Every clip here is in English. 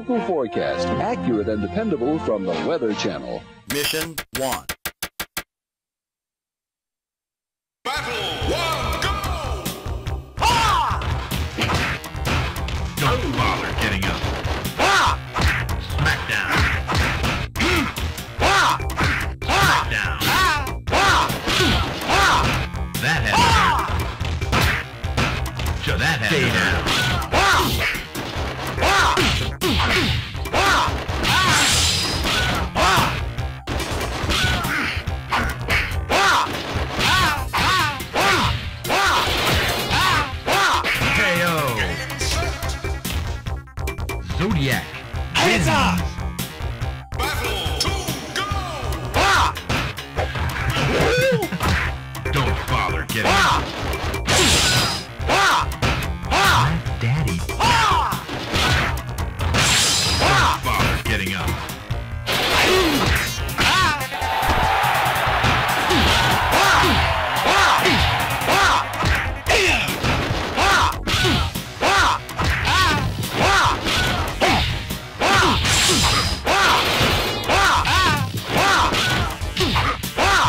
local forecast, accurate and dependable from the Weather Channel. Mission 1. Battle 1, go! Ah! Don't bother getting up. Ah! Smackdown. Ah! Smackdown. Ah! Ah! That had to hurt. So that had to hurt. Zodiac. Hands up! Battle 2, go! Ah! Don't bother getting up. Ah! Ah! Daddy. Ah! Don't bother getting up.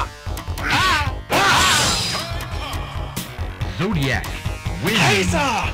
Zodiac wins. Hands up!